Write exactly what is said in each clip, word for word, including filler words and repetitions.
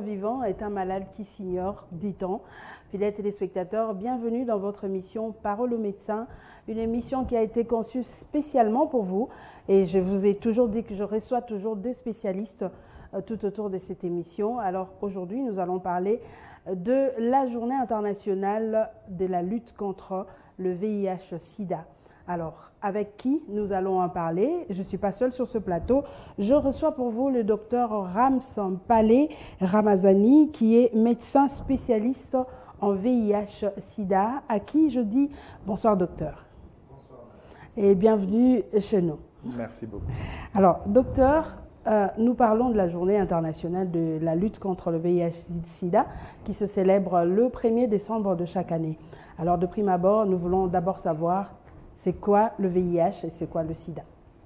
vivant est un malade qui s'ignore, dit-on. Fidèles téléspectateurs, bienvenue dans votre émission Parole aux médecins, une émission qui a été conçue spécialement pour vous. Et je vous ai toujours dit que je reçois toujours des spécialistes euh, tout autour de cette émission. Alors aujourd'hui, nous allons parler de la journée internationale de la lutte contre le V I H sida. Alors, avec qui nous allons en parler? Je ne suis pas seule sur ce plateau. Je reçois pour vous le docteur Ramsampale Ramazani, qui est médecin spécialiste en V I H sida, à qui je dis bonsoir docteur. Bonsoir. Et bienvenue chez nous. Merci beaucoup. Alors, docteur, euh, nous parlons de la journée internationale de la lutte contre le V I H sida qui se célèbre le premier décembre de chaque année. Alors, de prime abord, nous voulons d'abord savoir c'est quoi le V I H et c'est quoi le sida?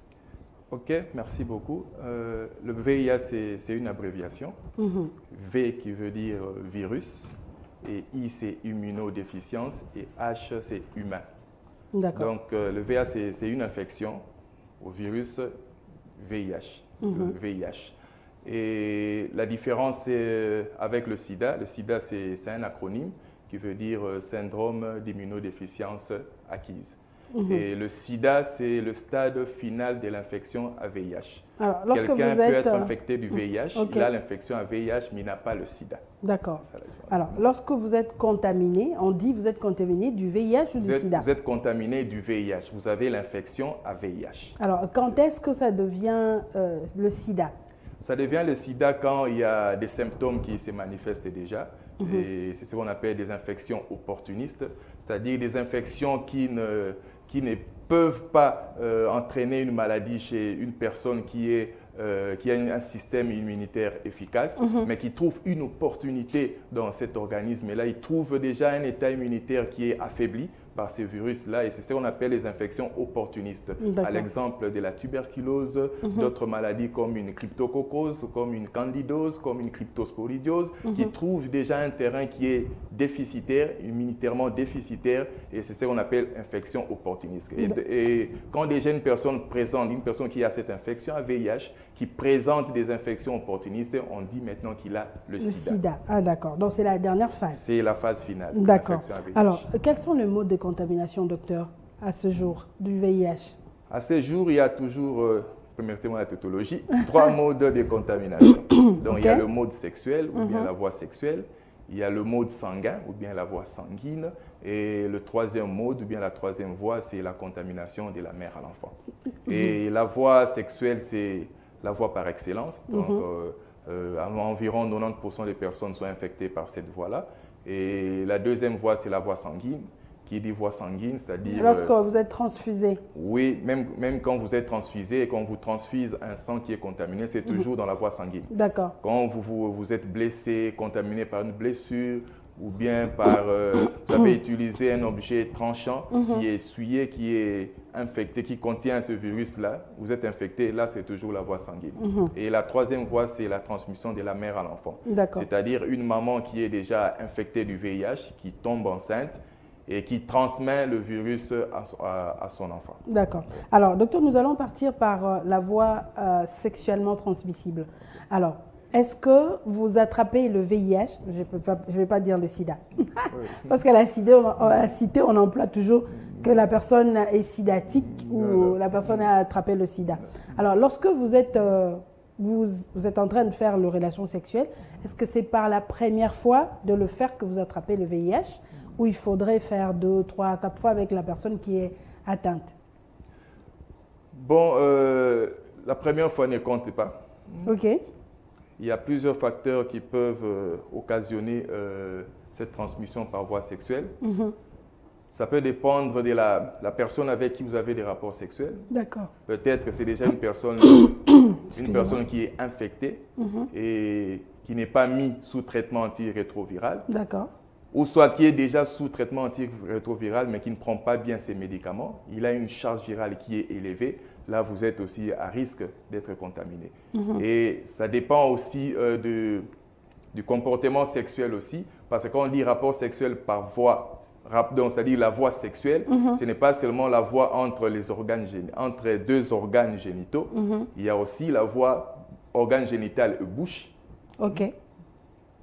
Ok, merci beaucoup. Euh, le V I H, c'est une abréviation. Mm-hmm. V qui veut dire virus, et I c'est immunodéficience, et H c'est humain. D'accord. Donc euh, le V I H, c'est une infection au virus V I H. Mm-hmm. Le V I H. Et la différence c'est avec le sida. Le sida, c'est un acronyme qui veut dire syndrome d'immunodéficience acquise. Mmh. Et le sida, c'est le stade final de l'infection à V I H. Quelqu'un peut êtes... être infecté du V I H, okay. Il a l'infection à V I H, mais il n'a pas le sida. D'accord. Alors, lorsque vous êtes contaminé, on dit vous êtes contaminé du V I H ou vous du êtes, sida? Vous êtes contaminé du V I H, vous avez l'infection à V I H. Alors, quand est-ce que ça devient euh, le sida? Ça devient le sida quand il y a des symptômes qui se manifestent déjà. Mmh. Et c'est ce qu'on appelle des infections opportunistes, c'est-à-dire des infections qui ne... qui ne peuvent pas euh, entraîner une maladie chez une personne qui, est, euh, qui a un système immunitaire efficace, mm-hmm. mais qui trouve une opportunité dans cet organisme. Et là, il trouve déjà un état immunitaire qui est affaibli par ces virus-là, et c'est ce qu'on appelle les infections opportunistes. À l'exemple de la tuberculose, mm-hmm. d'autres maladies comme une cryptococcose, comme une candidose, comme une cryptosporidiose, mm-hmm. qui trouvent déjà un terrain qui est déficitaire, immunitairement déficitaire, et c'est ce qu'on appelle infection opportuniste. Et, et quand déjà une personne présente, une personne qui a cette infection à V I H, qui présente des infections opportunistes, on dit maintenant qu'il a le, le sida. sida. Ah d'accord, donc c'est la dernière phase. C'est la phase finale. D'accord. Alors, quels sont les modes de contamination, docteur, à ce jour, du V I H? À ce jour, il y a toujours, euh, permettez-moi la tautologie, trois modes de contamination. Donc, okay. Il y a le mode sexuel ou mm-hmm. bien la voie sexuelle, il y a le mode sanguin ou bien la voie sanguine, et le troisième mode ou bien la troisième voie, c'est la contamination de la mère à l'enfant. Mm-hmm. Et la voie sexuelle, c'est la voie par excellence. Donc, mm-hmm. euh, euh, environ quatre-vingt-dix pour cent des personnes sont infectées par cette voie-là. Et la deuxième voie, c'est la voie sanguine. Qui dit voie sanguine, c'est-à-dire... Lorsque euh, vous êtes transfusé. Oui, même, même quand vous êtes transfusé et qu'on vous transfuse un sang qui est contaminé, c'est toujours mmh. dans la voie sanguine. D'accord. Quand vous, vous, vous êtes blessé, contaminé par une blessure, ou bien par... Euh, vous avez utilisé un objet tranchant mmh. qui est souillé, qui est infecté, qui contient ce virus-là, vous êtes infecté, là c'est toujours la voie sanguine. Mmh. Et la troisième voie, c'est la transmission de la mère à l'enfant. D'accord. C'est-à-dire une maman qui est déjà infectée du V I H, qui tombe enceinte, et qui transmet le virus à, à, à son enfant. D'accord. Alors, docteur, nous allons partir par euh, la voie euh, sexuellement transmissible. Alors, est-ce que vous attrapez le V I H? Je ne vais pas dire le sida. Oui. Parce qu'à la cité, on, à la cité, on emploie toujours que la personne est sidatique ou non, non. la personne a attrapé le sida. Alors, lorsque vous êtes, euh, vous, vous êtes en train de faire les relations sexuelles, est-ce que c'est par la première fois de le faire que vous attrapez le V I H? Ou il faudrait faire deux, trois, quatre fois avec la personne qui est atteinte? Bon, euh, la première fois ne compte pas. OK. Il y a plusieurs facteurs qui peuvent euh, occasionner euh, cette transmission par voie sexuelle. Mm-hmm. Ça peut dépendre de la, la personne avec qui vous avez des rapports sexuels. D'accord. Peut-être que c'est déjà une personne, une personne qui est infectée mm-hmm. et qui n'est pas mise sous traitement antirétroviral. D'accord. Ou soit qui est déjà sous traitement antirétroviral mais qui ne prend pas bien ses médicaments, il a une charge virale qui est élevée, là vous êtes aussi à risque d'être contaminé. Mm-hmm. Et ça dépend aussi euh, de, du comportement sexuel aussi, parce que quand on dit rapport sexuel par voie, c'est-à-dire la voie sexuelle, mm-hmm. ce n'est pas seulement la voie entre, les organes, entre deux organes génitaux, mm-hmm. il y a aussi la voie organe génital et bouche. OK.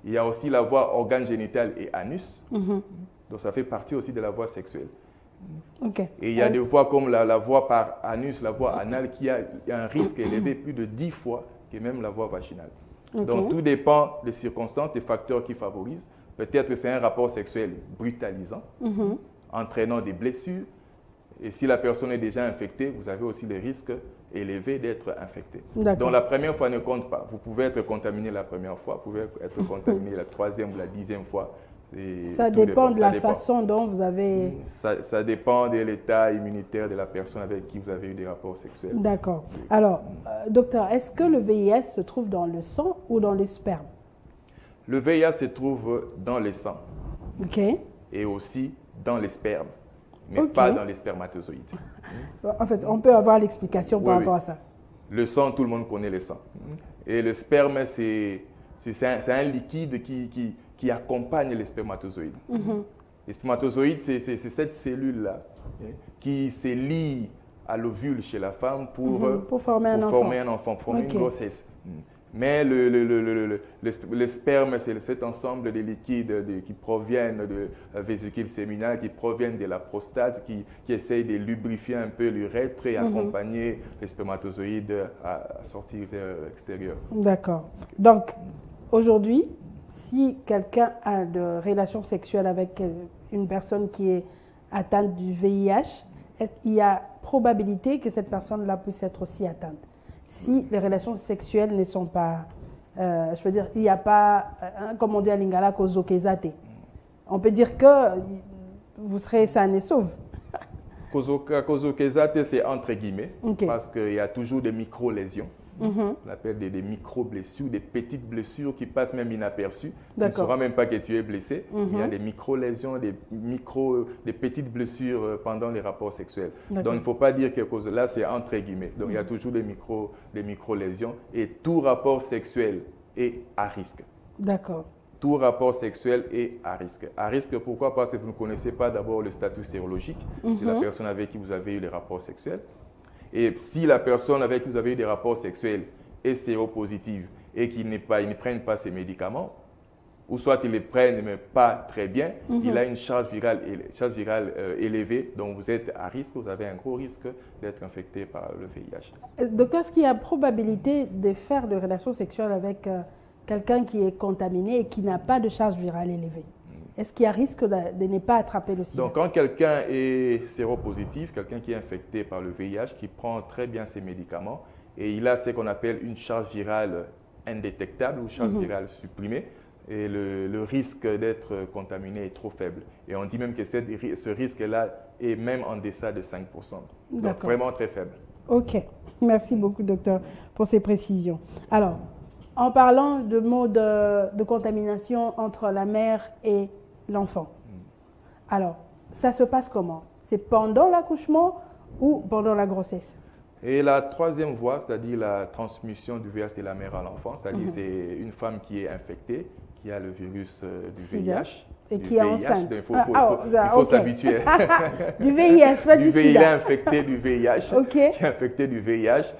Il y a aussi la voie organe génital et anus. Mm-hmm. Donc, ça fait partie aussi de la voie sexuelle. Okay. Et il y a des voies comme la, la voie par anus, la voie anale, qui a un risque élevé plus de dix fois que même la voie vaginale. Okay. Donc, tout dépend des circonstances, des facteurs qui favorisent. Peut-être que c'est un rapport sexuel brutalisant, mm-hmm. entraînant des blessures. Et si la personne est déjà infectée, vous avez aussi le risque élevé d'être infecté. Donc, la première fois ne compte pas. Vous pouvez être contaminé la première fois, vous pouvez être contaminé la troisième ou la dixième fois. Et ça dépend de ça la dépend. façon dont vous avez... Ça, ça dépend de l'état immunitaire de la personne avec qui vous avez eu des rapports sexuels. D'accord. Alors, euh, docteur, est-ce que le V I H se trouve dans le sang ou dans les spermes? Le V I H se trouve dans les sangs. OK. Et aussi dans les spermes, mais okay. pas dans les spermatozoïdes. En fait, on peut avoir l'explication par oui, rapport oui. à ça. Le sang, tout le monde connaît le sang. Et le sperme, c'est un, un liquide qui... qui qui accompagne les spermatozoïdes. Mm-hmm. Les spermatozoïdes, c'est cette cellule-là hein, qui se lie à l'ovule chez la femme pour, mm-hmm. pour former, un, pour enfant. former un enfant, pour former okay. une grossesse. Mais le, le, le, le, le, le, le sperme, c'est cet ensemble de liquides de, qui proviennent de la vésicule séminale, qui proviennent de la prostate, qui, qui essayent de lubrifier un peu l'urètre et mm-hmm. accompagner les spermatozoïdes à, à sortir vers l'extérieur. D'accord. Donc, aujourd'hui, si quelqu'un a de relations sexuelles avec une personne qui est atteinte du V I H, il y a probabilité que cette personne-là puisse être aussi atteinte. Si les relations sexuelles ne sont pas, euh, je veux dire, il n'y a pas, hein, comme on dit à Lingala, kozokezate. On peut dire que vous serez sain et sauf. Kozokezate, c'est entre guillemets, okay. parce qu'il y a toujours des micro-lésions. Mm-hmm. On appelle des, des micro-blessures, des petites blessures qui passent même inaperçues. Tu ne sauras même pas que tu es blessé. Mm-hmm. Il y a des micro-lésions, des, micro, des petites blessures pendant les rapports sexuels. Donc, il ne faut pas dire que là, c'est entre guillemets. Donc, mm-hmm. il y a toujours des micro, des micro-lésions. Et tout rapport sexuel est à risque. D'accord. Tout rapport sexuel est à risque. À risque, pourquoi? Parce que vous ne connaissez pas d'abord le statut sérologique mm-hmm. de la personne avec qui vous avez eu les rapports sexuels. Et si la personne avec qui vous avez eu des rapports sexuels est séropositive et qu'il ne prenne pas ses médicaments, ou soit ils les prennent mais pas très bien, mm-hmm. il a une charge virale, charge virale euh, élevée, donc vous êtes à risque, vous avez un gros risque d'être infecté par le V I H. Docteur, est-ce qu'il y a probabilité de faire des relations sexuelles avec euh, quelqu'un qui est contaminé et qui n'a pas de charge virale élevée? Est-ce qu'il y a risque de, de ne pas attraper le sida? Donc, quand quelqu'un est séropositif, quelqu'un qui est infecté par le V I H, qui prend très bien ses médicaments, et il a ce qu'on appelle une charge virale indétectable ou charge mm-hmm. virale supprimée, et le, le risque d'être contaminé est trop faible. Et on dit même que cette, ce risque-là est même en deçà de cinq pour cent. Donc, vraiment très faible. OK. Merci beaucoup, docteur, pour ces précisions. Alors, en parlant de mode de, de contamination entre la mère et l'enfant. Alors, ça se passe comment? C'est pendant l'accouchement ou pendant la grossesse? Et la troisième voie, c'est-à-dire la transmission du V I H de la mère à l'enfant, c'est-à-dire mm-hmm. c'est une femme qui est infectée, qui a le virus euh, du sida. V I H. Et qui est enceinte. Il faut, faut, ah, faut, faut okay. s'habituer. Du V I H, pas du, du sida. Il est infecté du V I H, okay. qui est infecté du V I H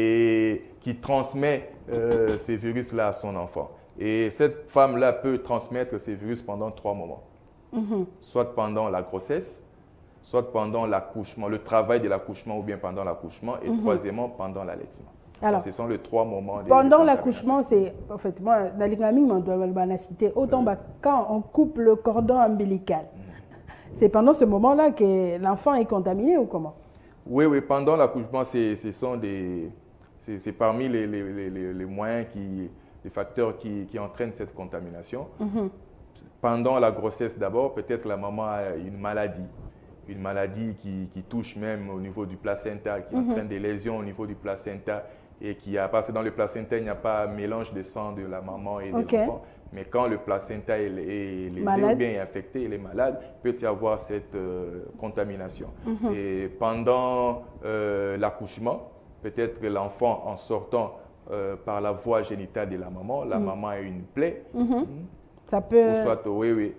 et qui transmet euh, ces virus-là à son enfant. Et cette femme-là peut transmettre ces virus pendant trois moments. Mm-hmm. Soit pendant la grossesse, soit pendant l'accouchement, le travail de l'accouchement ou bien pendant l'accouchement, et mm-hmm. troisièmement, pendant l'allaitement. Alors, ce sont les trois moments. Pendant l'accouchement, c'est, en fait, moi, dans les familles, on doit la citer, autant bah, quand on coupe le cordon ombilical, mm-hmm. c'est pendant ce moment-là que l'enfant est contaminé ou comment? Oui, oui, pendant l'accouchement, ce sont des... C'est parmi les, les, les, les moyens, qui, les facteurs qui, qui entraînent cette contamination. Mm-hmm. Pendant la grossesse d'abord, peut-être la maman a une maladie, une maladie qui, qui touche même au niveau du placenta, qui mm-hmm. entraîne des lésions au niveau du placenta et qui a, parce que dans le placenta, il n'y a pas un mélange de sang de la maman et okay. de l'enfant. Mais quand le placenta est, est lévé ou bien est infecté, il est malade, il peut y avoir cette euh, contamination. Mm-hmm. Et pendant euh, l'accouchement, peut-être que l'enfant, en sortant euh, par la voie génitale de la maman, la mm. maman a une plaie. Mm-hmm. Ça peut... Ou soit, oui, oui.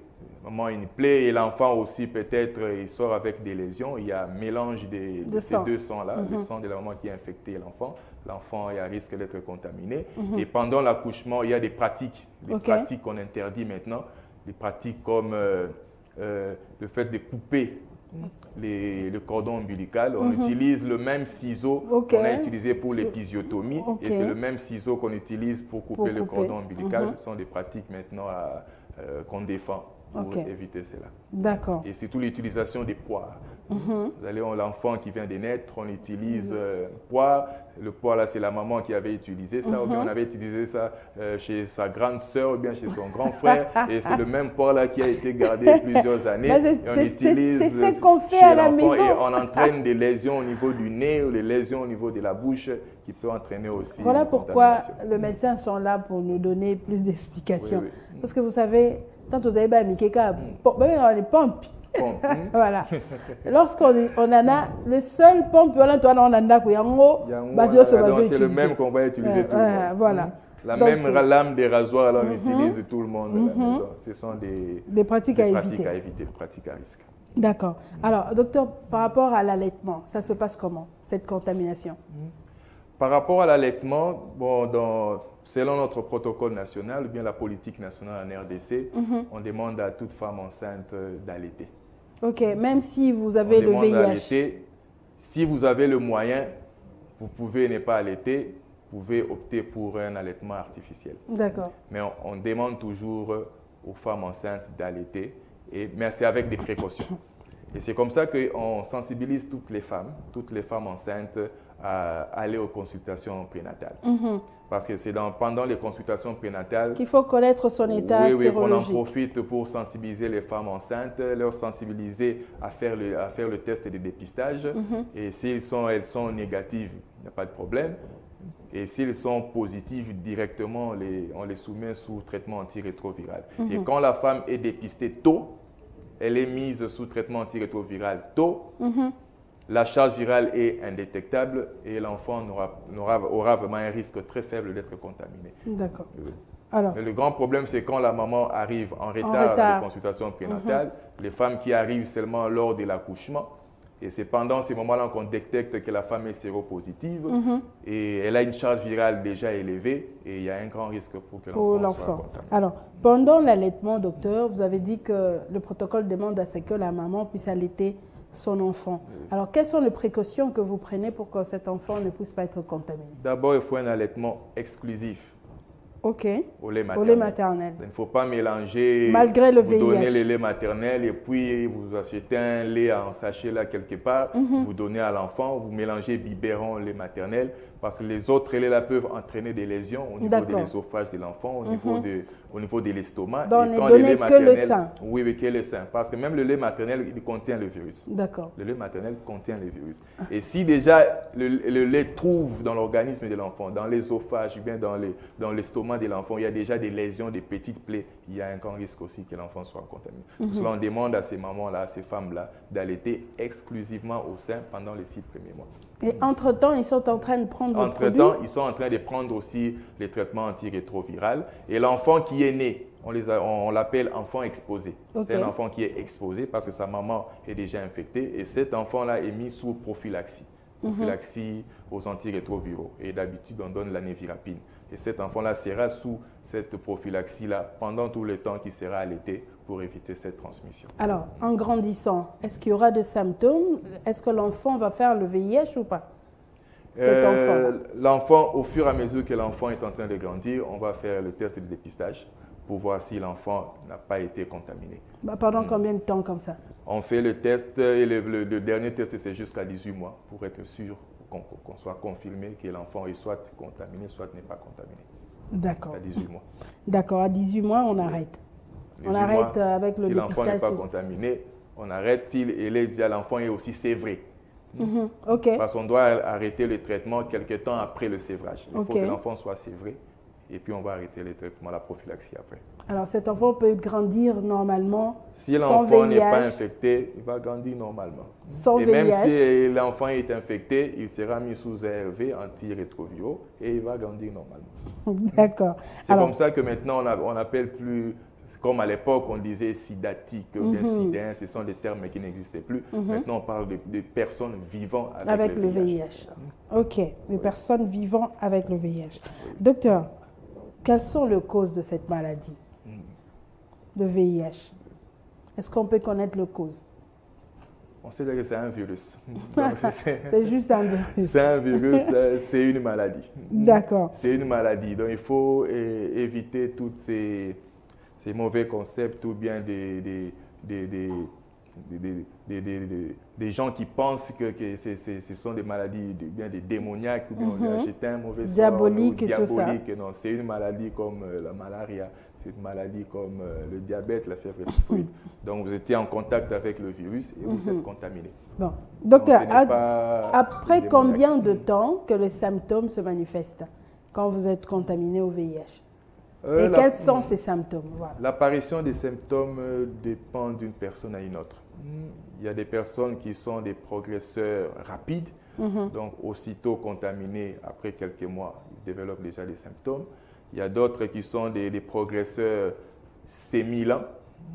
maman a une plaie et l'enfant aussi peut-être il sort avec des lésions. Il y a un mélange des, de, de ces deux sangs-là, mm-hmm. le sang de la maman qui est infecté et l'enfant. L'enfant a risque d'être contaminé. Mm-hmm. Et pendant l'accouchement, il y a des pratiques, des okay. pratiques qu'on interdit maintenant, des pratiques comme euh, euh, le fait de couper Les, le cordon ombilical. On mm-hmm. utilise le même ciseau okay. qu'on a utilisé pour l'épisiotomie okay. et c'est le même ciseau qu'on utilise pour couper, pour couper. le cordon ombilical. Mm-hmm. Ce sont des pratiques maintenant euh, qu'on défend pour okay. éviter cela. D'accord. Et surtout l'utilisation des poires. Mm-hmm. Vous allez, l'enfant qui vient de naître, on utilise euh, poire. Le poire, là, c'est la maman qui avait utilisé ça, mm-hmm. ou bien on avait utilisé ça euh, chez sa grande sœur, ou bien chez son grand frère. Et c'est le même poire, là, qui a été gardé plusieurs années. C'est ce qu'on fait à la maison. Et on entraîne des lésions au niveau du nez, ou des lésions au niveau de la bouche, qui peut entraîner aussi. Voilà pourquoi les médecins sont là pour nous donner plus d'explications. Oui, oui. Parce que vous savez, tant vous avez pas mis quelqu'un, on est pompe. Voilà. Lorsqu'on on en a, le seul pompe, on en a, c'est le même qu'on va utiliser euh, tout le monde. Voilà. La Donc, même lame des rasoirs, là, on mm-hmm. utilise tout le monde. Mm-hmm. Ce sont des, des pratiques, des à, pratiques éviter. à éviter, des pratiques à risque. D'accord. Alors, docteur, par rapport à l'allaitement, ça se passe comment, cette contamination? Par rapport à l'allaitement, bon, dans, selon notre protocole national, ou bien la politique nationale en R D C, mm-hmm. on demande à toute femme enceinte d'allaiter. Ok, même si vous avez on le V I H. Si vous avez le moyen, vous pouvez ne pas allaiter, vous pouvez opter pour un allaitement artificiel. D'accord. Mais on, on demande toujours aux femmes enceintes d'allaiter, mais c'est avec des précautions. Et c'est comme ça qu'on sensibilise toutes les femmes, toutes les femmes enceintes à aller aux consultations prénatales. Mm-hmm. Parce que c'est pendant les consultations prénatales qu'il faut connaître son état oui, oui, sérologique. On en profite pour sensibiliser les femmes enceintes, leur sensibiliser à faire le, à faire le test de dépistage. Mm-hmm. Et s'ils sont, elles sont négatives, il n'y a pas de problème. Et s'ils sont positifs, directement, on les, on les soumet sous traitement antirétroviral. Mm-hmm. Et quand la femme est dépistée tôt, elle est mise sous traitement antirétroviral tôt, mm-hmm. la charge virale est indétectable et l'enfant aura, aura, aura vraiment un risque très faible d'être contaminé. D'accord. Euh, Alors, Mais le grand problème, c'est quand la maman arrive en retard, en retard. à la consultation prénatale, mm-hmm. les femmes qui arrivent seulement lors de l'accouchement. Et c'est pendant ces moments-là qu'on détecte que la femme est séropositive mm-hmm. et elle a une charge virale déjà élevée et il y a un grand risque pour que l'enfant soit contaminé. Alors, pendant l'allaitement, docteur, vous avez dit que le protocole demande à ce que la maman puisse allaiter son enfant. Oui. Alors, quelles sont les précautions que vous prenez pour que cet enfant ne puisse pas être contaminé? D'abord, il faut un allaitement exclusif. Ok. Au lait maternel. Au lait maternel. Il ne faut pas mélanger. Malgré le vous V I H. Vous donnez le lait maternel et puis vous achetez un lait en sachet là quelque part. Mm-hmm. Vous donnez à l'enfant. Vous mélangez biberon, lait maternel. Parce que les autres laits là peuvent entraîner des lésions au niveau de l'ésophage de l'enfant, au, mm-hmm. niveau de, au niveau de l'estomac. Donc, et quand le lait maternel, que le sein. Oui, oui, que le sein. Parce que même le lait maternel, il contient le virus. D'accord. Le lait maternel contient le virus. Ah. Et si déjà le, le lait trouve dans l'organisme de l'enfant, dans l'ésophage, ou bien dans l'estomac de l'enfant, il y a déjà des lésions, des petites plaies, il y a un grand risque aussi que l'enfant soit contaminé. Mm-hmm. Pour cela, on demande à ces mamans-là, à ces femmes-là, d'allaiter exclusivement au sein pendant les six premiers mois. Et entre-temps, ils sont en train de prendre le produit. Entre-temps, ils sont en train de prendre aussi les traitements antirétroviraux. Et l'enfant qui est né, on l'appelle on enfant exposé. Okay. C'est un enfant qui est exposé parce que sa maman est déjà infectée. Et cet enfant-là est mis sous prophylaxie. Prophylaxie mm-hmm. aux antirétroviraux. Et d'habitude, on donne la névirapine. Et cet enfant-là sera sous cette prophylaxie-là pendant tout le temps qu'il sera allaité pour éviter cette transmission. Alors, en grandissant, est-ce qu'il y aura des symptômes? Est-ce que l'enfant va faire le V I H ou pas? euh, L'enfant, au fur et à mesure que l'enfant est en train de grandir, on va faire le test de dépistage pour voir si l'enfant n'a pas été contaminé. Bah, pendant mmh. combien de temps comme ça? On fait le test et le, le, le dernier test, c'est jusqu'à dix-huit mois pour être sûr qu'on qu'on soit confirmé que l'enfant est soit contaminé, soit n'est pas contaminé. D'accord. À dix-huit mois. D'accord, à dix-huit mois, on arrête. On arrête mois, avec le si dépistage. Si l'enfant n'est pas contaminé, on arrête. S'il est dit à l'enfant est aussi sévré. Mm-hmm. Okay. Parce qu'on doit arrêter le traitement quelques temps après le sévrage. Il okay. faut que l'enfant soit sévré et puis on va arrêter le traitement, la prophylaxie après. Alors cet enfant peut grandir normalement si l'enfant n'est pas infecté, il va grandir normalement. Sans et V I H. Même si l'enfant est infecté, il sera mis sous A R V, antirétroviraux, et il va grandir normalement. D'accord. C'est comme ça que maintenant on n'appelle plus Comme à l'époque, on disait sidatique ou bien Mm-hmm. sidin, ce sont des termes qui n'existaient plus. Mm-hmm. Maintenant, on parle de, de personnes vivant avec, Avec le V I H. Ok, des personnes vivant avec le V I H. Docteur, quelles sont les causes de cette maladie de V I H? Est-ce qu'on peut connaître les causes? On sait que c'est un virus. Donc, c'est- C'est juste un virus. C'est un virus, euh, c'est une maladie. D'accord. C'est une maladie. Donc, il faut euh, éviter tous ces, ces mauvais concepts ou bien des, des, des, des, des, des, des, des- des- des gens qui pensent que, que c'est- c'est- ce sont des maladies, de- bien des démoniaques ou bien on lui a jeté un mauvais sort. Diabolique ou et tout ça. diabolique. Non, c'est une maladie comme euh, la malaria. C'est une maladie comme euh, le diabète, la fièvre typhoïde. Donc, vous étiez en contact avec le virus et vous êtes contaminé. Bon. Docteur, Donc, ce n'est ad- pas après démoniaque. combien de temps que les symptômes se manifestent quand vous êtes contaminé au V I H? Euh, Et la- quels sont ces symptômes? Voilà. L'apparition des symptômes euh, dépend d'une personne à une autre. Il y a des personnes qui sont des progresseurs rapides, Mhm. donc aussitôt contaminés, après quelques mois, ils développent déjà des symptômes. Il y a d'autres qui sont des, des progresseurs sémilents,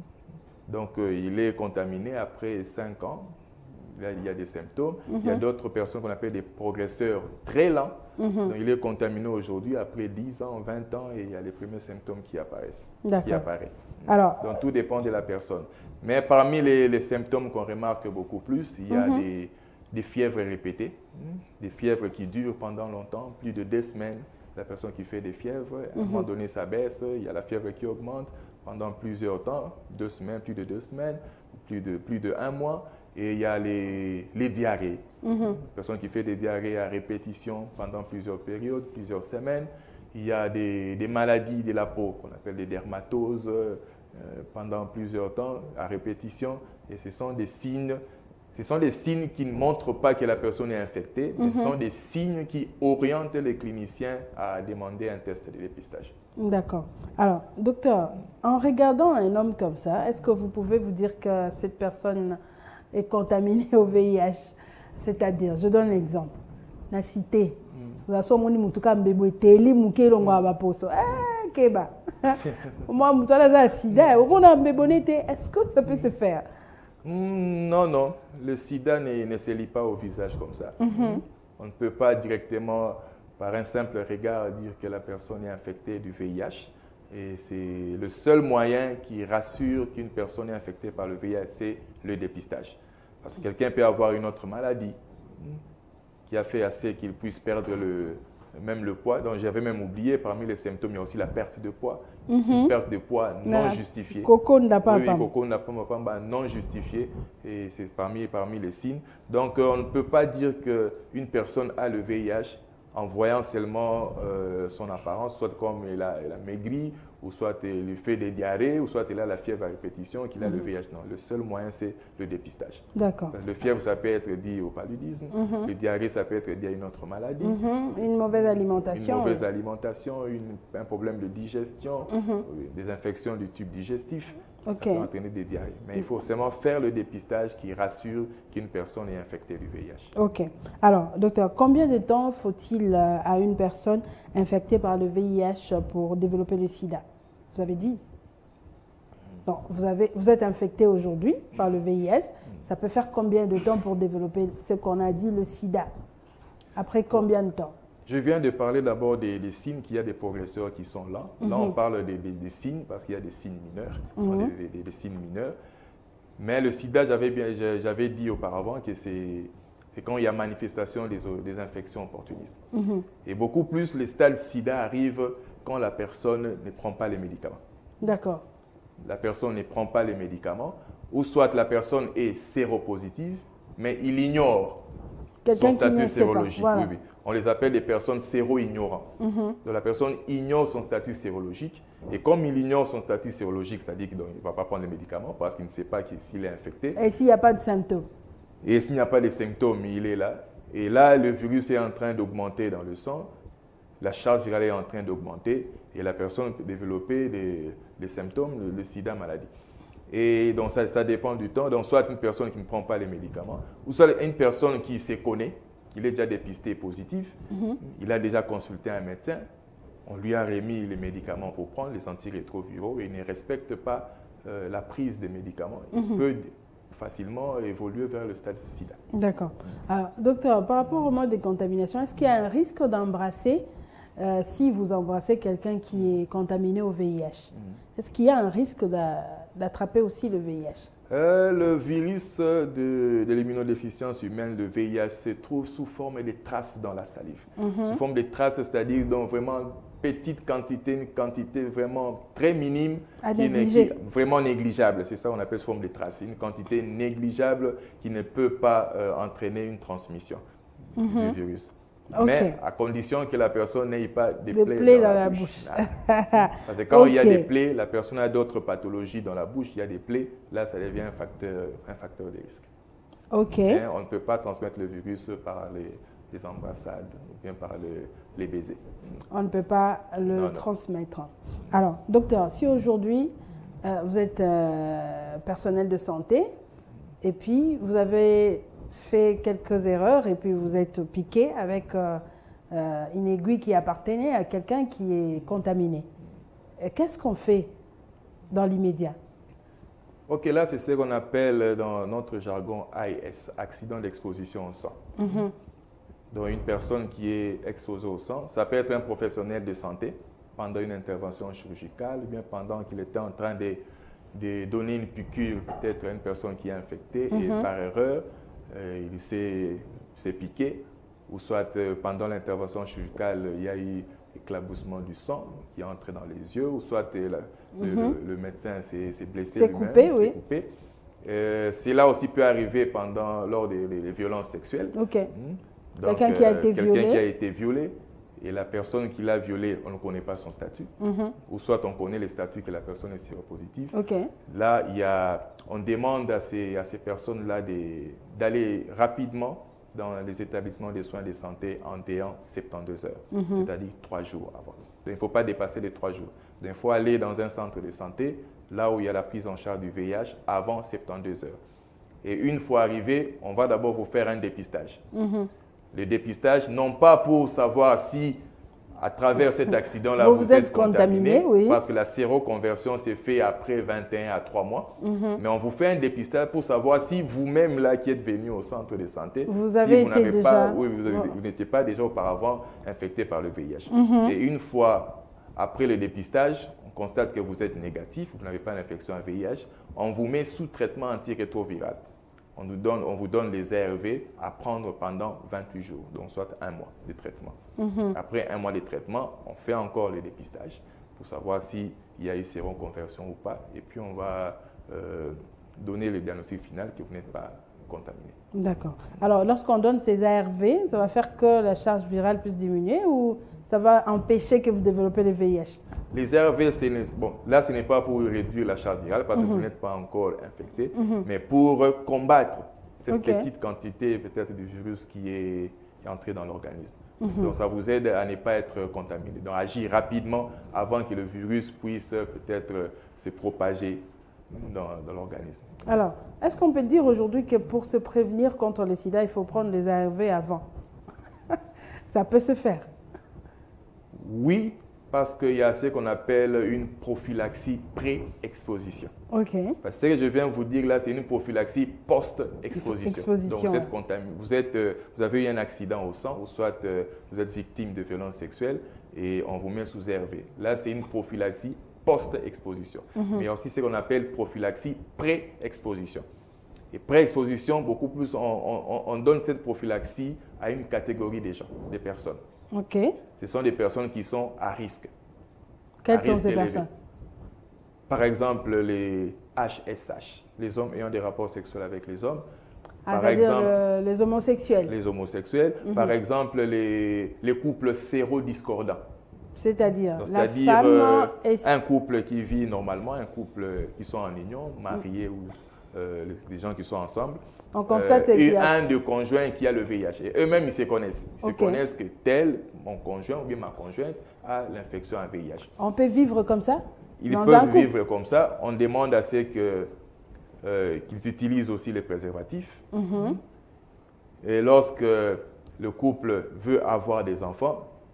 donc euh, il est contaminé après cinq ans, là, il y a des symptômes. Il y a d'autres personnes qu'on appelle des progresseurs très lents, donc il est contaminé aujourd'hui après dix ans, vingt ans, et il y a les premiers symptômes qui apparaissent. Qui D'accord. apparaissent. Alors, Donc tout dépend de la personne. Mais parmi les, les symptômes qu'on remarque beaucoup plus, il y a Mhm. des, des fièvres répétées, des fièvres qui durent pendant longtemps, plus de deux semaines. La personne qui fait des fièvres, à un moment donné, ça baisse, il y a la fièvre qui augmente pendant plusieurs temps, deux semaines, plus de deux semaines, plus de, plus de un mois. Et il y a les, les diarrhées. Une personne qui fait des diarrhées à répétition pendant plusieurs périodes, plusieurs semaines. Il y a des, des maladies de la peau qu'on appelle des dermatoses euh, pendant plusieurs temps à répétition. Et ce sont des signes, ce sont des signes qui ne montrent pas que la personne est infectée, mais ce sont des signes qui orientent les cliniciens à demander un test de dépistage. d'accord. Alors, docteur, en regardant un homme comme ça, est-ce que vous pouvez vous dire que cette personne est contaminée au V I H? C'est-à-dire, je donne un exemple. La cité. Vous avez moni mutuka mbebo teli mukelo ngwa baposo. Eh, keba. Moi, mutala za sida. On a mbebo nete. Est-ce que ça peut se faire? Hmm, non, non. Le sida ne, ne se lit pas au visage comme ça. On ne peut pas directement, par un simple regard, dire que la personne est infectée du V I H. Et c'est le seul moyen qui rassure qu'une personne est infectée par le V I H, c'est le dépistage. Parce que quelqu'un peut avoir une autre maladie qui a fait assez qu'il puisse perdre le, même le poids. Donc j'avais même oublié, parmi les symptômes, il y a aussi la perte de poids. Une perte de poids non Na- justifiée. Coco n'a pas Oui, oui, pas. coco n'a pas- pas- pas- non justifié, et c'est parmi, parmi les signes. Donc, euh, on ne peut pas dire qu'une personne a le V I H en voyant seulement euh, son apparence, soit comme elle a, elle a maigri, ou soit elle fait des diarrhées, ou soit elle a la fièvre à répétition, qu'il a le V I H. Non, le seul moyen, c'est le dépistage. D'accord. Le fièvre, ça peut être dit au paludisme. Le diarrhée, ça peut être dit à une autre maladie. Mhm. Une mauvaise Une alimentation. mauvaise alimentation, une- un problème de digestion, euh, des infections du tube digestif. Ok. Ça peut entraîner des diarrhées. Mais il faut seulement faire le dépistage qui rassure qu'une personne est infectée du V I H. Ok. Alors, docteur, combien de temps faut-il euh, à une personne infectée par le V I H pour développer le sida? Vous avez dit. Donc, vous, avez, vous êtes infecté aujourd'hui par le V I H. Ça peut faire combien de temps pour développer ce qu'on a dit, le sida? Après combien de temps? Je viens de parler d'abord des, des signes qu'il y a des progresseurs qui sont là. Là, on parle des, des- des signes parce qu'il y a des signes mineurs. Ce sont des, des- des signes mineurs. Mais le sida, j'avais bien- j'a- j'avais dit auparavant que c'est c'est quand il y a manifestation des, des infections opportunistes. Et beaucoup plus, le stade sida arrive quand la personne ne prend pas les médicaments. D'accord. La personne ne prend pas les médicaments, ou soit la personne est séropositive, mais il ignore son Quelqu'un qui ne statut sait pas. sérologique. Voilà. Oui, oui. On les appelle des personnes séro-ignorantes. Donc la personne ignore son statut sérologique, et comme il ignore son statut sérologique, c'est-à-dire qu'il ne va pas prendre les médicaments parce qu'il ne sait pas qu'il- s'il est infecté, Et s'il n'y a pas de symptômes? et s'il n'y a pas de symptômes, il est là. Et là, le virus est en train d'augmenter dans le sang, la charge virale est en train d'augmenter, et la personne peut développer des, des symptômes, le, le sida maladie. Et donc ça, ça dépend du temps. Donc soit une personne qui ne prend pas les médicaments, ou soit une personne qui se connaît, qu'il est déjà dépisté positif, il a déjà consulté un médecin, on lui a remis les médicaments pour prendre, les antirétroviraux, et il ne respecte pas euh, la prise des médicaments. Il mm-hmm. peut facilement évoluer vers le stade sida. D'accord. Alors, docteur, par rapport au mode de contamination, est-ce qu'il y a un risque d'embrasser, euh, si vous embrassez quelqu'un qui est contaminé au V I H, mm. est-ce qu'il y a un risque d'attraper aussi le V I H? euh, Le virus de, de l'immunodéficience humaine, le V I H, se trouve sous forme de traces dans la salive. Mm-hmm. Sous forme de traces, c'est-à-dire donc vraiment petite quantité, une quantité vraiment très minime, à qui négliger. est vraiment négligeable. C'est ça qu'on appelle sous forme de traces. Une quantité négligeable qui ne peut pas euh, entraîner une transmission mm-hmm. du virus. Okay. Mais à condition que la personne n'ait pas des, des plaies, plaies dans, dans la, la bouche. bouche. Parce que quand okay. il y a des plaies, la personne a d'autres pathologies dans la bouche, il y a des plaies, là ça devient un facteur, un facteur de risque. Ok. Mais on ne peut pas transmettre le virus par les, les embrassades ou bien par le, les baisers. On ne peut pas le non, transmettre. Non. Alors, docteur, si aujourd'hui euh, vous êtes euh, personnel de santé et puis vous avez fait quelques erreurs et puis vous êtes piqué avec euh, euh, une aiguille qui appartenait à quelqu'un qui est contaminé. Qu'est-ce qu'on fait dans l'immédiat? Ok, là c'est ce qu'on appelle dans notre jargon A I S, accident d'exposition au sang. Mm-hmm. Donc une personne qui est exposée au sang, ça peut être un professionnel de santé pendant une intervention chirurgicale ou bien pendant qu'il était en train de, de donner une piqûre peut-être à une personne qui est infectée mm-hmm. et par erreur, Euh, il s'est piqué, ou soit euh, pendant l'intervention chirurgicale, il y a eu éclaboussement du sang qui est entré dans les yeux, ou soit euh, la, mm-hmm. le, le médecin s'est blessé lui-même. C'est coupé, oui. Coupé. Euh, Cela aussi peut arriver pendant, lors des, des violences sexuelles. Ok. Mmh. Quelqu'un qui a été quelqu'un violé. qui a été violé, et la personne qui l'a violé, on ne connaît pas son statut, mm-hmm. ou soit on connaît le statut que la personne est séropositive. Okay. Là, il y a, on demande à ces, à ces personnes-là d'aller rapidement dans les établissements de soins de santé en déant soixante-douze heures, mm-hmm. c'est-à-dire trois jours avant. Donc, il ne faut pas dépasser les trois jours. Donc, il faut aller dans un centre de santé, là où il y a la prise en charge du V I H, avant soixante-douze heures. Et une fois arrivé, on va d'abord vous faire un dépistage. Mm-hmm. Le dépistage, non pas pour savoir si, à travers cet accident-là, vous, vous êtes contaminé, contaminé oui. parce que la séroconversion s'est faite après vingt et un à trois mois. Mm-hmm. Mais on vous fait un dépistage pour savoir si vous-même, là, qui êtes venu au centre de santé, vous avez si vous été déjà... pas, oui, vous, avez, vous n'étiez pas déjà auparavant infecté par le V I H. Mm-hmm. Et une fois après le dépistage, on constate que vous êtes négatif, vous n'avez pas d'infection à V I H, on vous met sous traitement antirétroviral. On, nous donne, on vous donne les A R V à prendre pendant vingt-huit jours, donc soit un mois de traitement. Mm-hmm. Après un mois de traitement, on fait encore le dépistage pour savoir s'il y a eu séroconversion ou pas. Et puis on va euh, donner le diagnostic final que vous n'êtes pas contaminé. D'accord. Alors lorsqu'on donne ces A R V, ça va faire que la charge virale puisse diminuer ou ça va empêcher que vous développez le V I H? Les A R V, bon, là, ce n'est pas pour réduire la charge virale parce que mm-hmm. vous n'êtes pas encore infecté, mm-hmm. mais pour combattre cette okay. petite quantité peut-être du virus qui est, qui est entré dans l'organisme. Mm-hmm. Donc, ça vous aide à ne pas être contaminé. Donc, agir rapidement avant que le virus puisse peut-être se propager dans, dans l'organisme. Alors, est-ce qu'on peut dire aujourd'hui que pour se prévenir contre le sida, il faut prendre les A R V avant? Ça peut se faire? Oui, parce qu'il y a ce qu'on appelle une prophylaxie pré-exposition. Ok. Parce que ce que je viens de vous dire là, c'est une prophylaxie post-exposition. Exposition, Donc vous êtes ouais. contaminé, vous, êtes, euh, vous avez eu un accident au sang, ou soit euh, vous êtes victime de violences sexuelles et on vous met sous A R V. Là, c'est une prophylaxie post-exposition. Mm-hmm. Mais il y a aussi ce qu'on appelle prophylaxie pré-exposition. Et pré-exposition, beaucoup plus, on, on, on donne cette prophylaxie à une catégorie de gens, de personnes. Ok. Ce sont des personnes qui sont à risque. Quelles sont ces personnes? Par exemple, les H S H, les hommes ayant des rapports sexuels avec les hommes. Ah, par exemple, le, les homosexuels. Les homosexuels. Mm-hmm. Par exemple, les, les couples sérodiscordants. C'est-à-dire, la C'est-à-dire femme euh, est... un couple qui vit normalement, un couple qui sont en union, mariés mm. ou euh, les, les gens qui sont ensemble. On constate euh, qu'il et y a... un des conjoints qui a le V I H. Et eux-mêmes, ils se connaissent. Ils okay. se connaissent que tel, mon conjoint ou bien ma conjointe, a l'infection à V I H. On peut vivre comme ça? Ils peuvent vivre comme ça. On demande à ceux que, euh, qu'ils utilisent aussi les préservatifs. Mm-hmm. Et lorsque le couple veut avoir des enfants,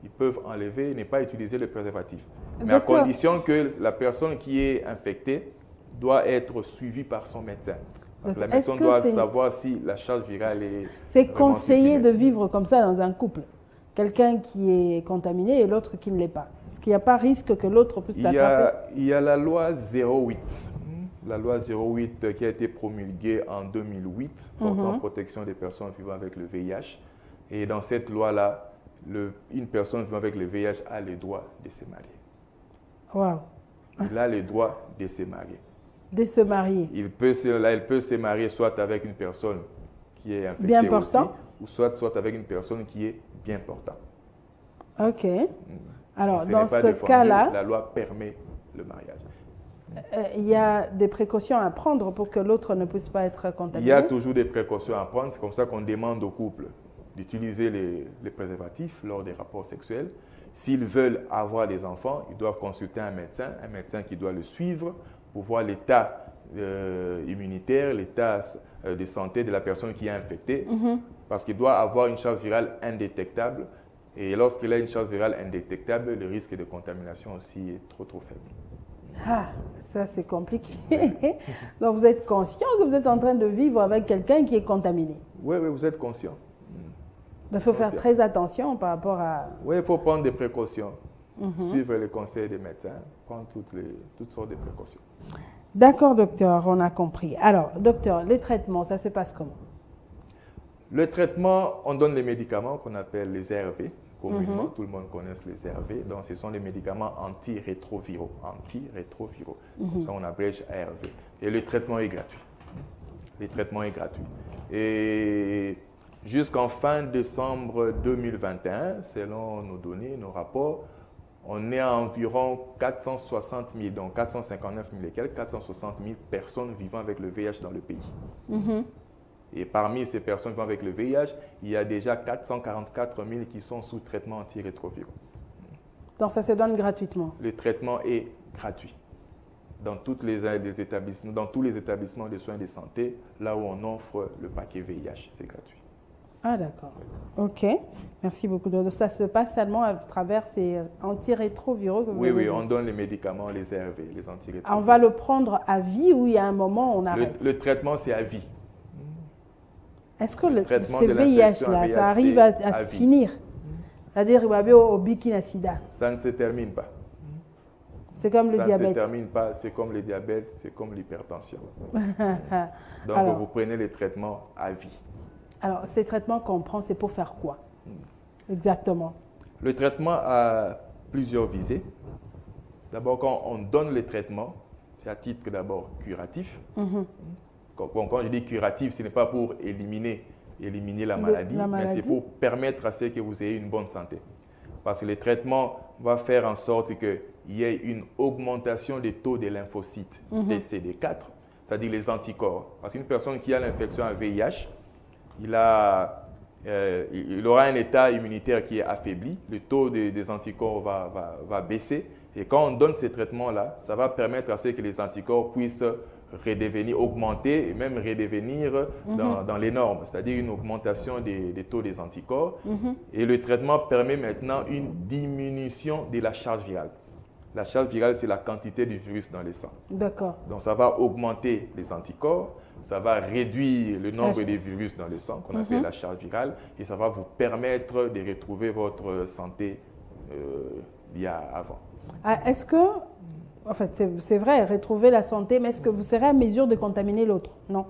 ils peuvent enlever et ne pas utiliser le préservatif. Mais à condition que la personne qui est infectée doit être suivie par son médecin. Donc, la personne doit savoir si la charge virale est... C'est conseillé de vivre comme ça dans un couple? Quelqu'un qui est contaminé et l'autre qui ne l'est pas. Est-ce qu'il n'y a pas risque que l'autre puisse l'attraper? Il y a la loi zéro huit. La loi zéro huit qui a été promulguée en deux mille huit portant mm-hmm. protection des personnes vivant avec le V I H. Et dans cette loi-là, une personne vivant avec le V I H a le droit de se marier. Wow. Il a le droit de se marier. De se marier. Il peut se, là, il peut se marier soit avec une personne qui est infectée bien portant. Aussi, ou soit, soit avec une personne qui est bien portant. Ok. Alors, dans ce cas-là, la loi permet le mariage. Euh, il y a des précautions à prendre pour que l'autre ne puisse pas être contaminé? Il y a toujours des précautions à prendre. C'est comme ça qu'on demande aux couples d'utiliser les, les préservatifs lors des rapports sexuels. S'ils veulent avoir des enfants, ils doivent consulter un médecin, un médecin qui doit le suivre pour voir l'état euh, immunitaire, l'état euh, de santé de la personne qui est infectée, mm-hmm. parce qu'il doit avoir une charge virale indétectable. Et lorsqu'il a une charge virale indétectable, le risque de contamination aussi est trop, trop faible. Ah, ça c'est compliqué. Donc vous êtes conscient que vous êtes en train de vivre avec quelqu'un qui est contaminé? Oui, oui, vous êtes conscient. Il faut faire très attention par rapport à... Oui, il faut prendre des précautions. Mm-hmm. Suivre les conseils des médecins, prendre toutes, les, toutes sortes de précautions. D'accord, docteur, on a compris. Alors, docteur, les traitements, ça se passe comment? Le traitement, on donne les médicaments qu'on appelle les A R V. Communément, mm-hmm. tout le monde connaît les A R V. Donc, ce sont les médicaments antirétroviraux. Antirétroviraux. Mm-hmm. Comme ça, on abrège A R V. Et le traitement est gratuit. Le traitement est gratuit. Et jusqu'en fin décembre deux mille vingt et un, selon nos données, nos rapports, on est à environ quatre cent soixante mille, donc quatre cent cinquante-neuf mille et quelques, quatre cent soixante mille personnes vivant avec le V I H dans le pays. Mm-hmm. Et parmi ces personnes vivant avec le V I H, il y a déjà quatre cent quarante-quatre mille qui sont sous traitement antirétroviraux. Donc ça se donne gratuitement? Le traitement est gratuit. Dans, toutes les, les établissements, dans tous les établissements de soins de santé, là où on offre le paquet V I H, c'est gratuit. Ah d'accord. Ok. Merci beaucoup. Donc ça se passe seulement à travers ces antirétroviraux que vous Oui, oui, dit. On donne les médicaments, les A R V, les antirétroviraux. On va le prendre à vie ou il y a un moment on arrête? Le, le traitement, c'est à vie. Est-ce que le, le ce V I H-là, ça arrive à, à, à se finir? C'est-à-dire, il va bien au bikini sida. Ça ne se termine pas. C'est comme le ça diabète. Ça ne se termine pas, c'est comme le diabète, c'est comme l'hypertension. Donc, alors, vous prenez les traitements à vie. Alors, ces traitements qu'on prend, c'est pour faire quoi? Exactement. Le traitement a plusieurs visées. D'abord, quand on donne les traitements, c'est à titre d'abord curatif. Mm-hmm. Quand, quand je dis curatif, ce n'est pas pour éliminer, éliminer la maladie, la maladie, mais c'est pour permettre à ce que vous ayez une bonne santé. Parce que le traitement va faire en sorte qu'il y ait une augmentation des taux de lymphocytes, mm-hmm. des C D quatre, c'est-à-dire les anticorps. Parce qu'une personne qui a l'infection à V I H, il, a, euh, il aura un état immunitaire qui est affaibli, le taux de, des anticorps va, va, va baisser. Et quand on donne ces traitements-là, ça va permettre à ce que les anticorps puissent redevenir, augmenter et même redevenir mm-hmm. dans, dans les normes, c'est-à-dire une augmentation des, des taux des anticorps. Mm-hmm. Et le traitement permet maintenant une diminution de la charge virale. La charge virale, c'est la quantité du virus dans le sang. D'accord. Donc, ça va augmenter les anticorps, ça va réduire le nombre de virus dans le sang, qu'on mm-hmm. appelle la charge virale, et ça va vous permettre de retrouver votre santé euh, il y a avant. Ah, est-ce que, en fait, c'est, c'est vrai, retrouver la santé, mais est-ce que vous serez à mesure de contaminer l'autre? Non.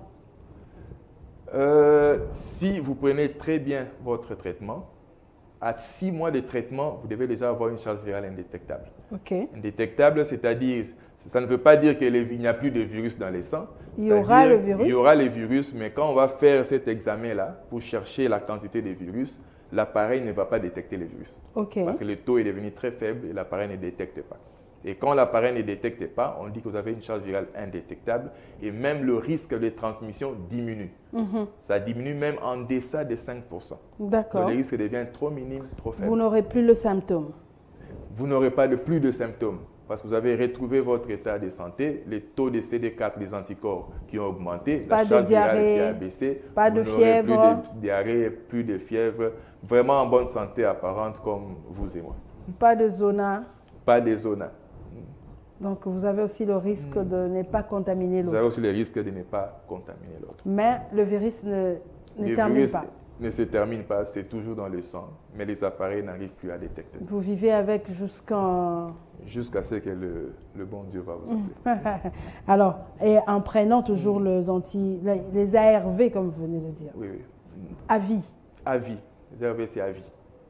Euh, si vous prenez très bien votre traitement, à six mois de traitement, vous devez déjà avoir une charge virale indétectable. Okay. Indétectable, c'est-à-dire, ça ne veut pas dire qu'il n'y a plus de virus dans les sangs. Il y aura le virus. Il y aura les virus, mais quand on va faire cet examen-là, pour chercher la quantité de virus, l'appareil ne va pas détecter les virus. Okay. Parce que le taux est devenu très faible et l'appareil ne détecte pas. Et quand l'appareil ne détecte pas, on dit que vous avez une charge virale indétectable et même le risque de transmission diminue. Mm-hmm. Ça diminue même en deçà de cinq pour cent. D'accord. Donc le risque devient trop minime, trop faible. Vous n'aurez plus le symptôme. Vous n'aurez pas de plus de symptômes. parce que vous avez retrouvé votre état de santé, les taux de C D quatre, les anticorps qui ont augmenté, pas la de charge virale diarrhée, qui a baissé, pas de fièvre, plus de diarrhée, plus de fièvre, vraiment en bonne santé apparente comme vous et moi. Pas de zona. Pas de zona. Donc vous avez aussi le risque mmh. de ne pas contaminer l'autre. Vous avez aussi le risque de ne pas contaminer l'autre. Mais le virus ne, ne le termine virus pas. ne se termine pas, c'est toujours dans le sang, mais les appareils n'arrivent plus à détecter. Vous vivez avec jusqu'en... Jusqu'à ce que le, le bon Dieu va vous appeler. Alors, et en prenant toujours mmh. les, anti, les, les A R V, comme vous venez de dire. Oui, oui. À vie. À vie. Les A R V, c'est à vie.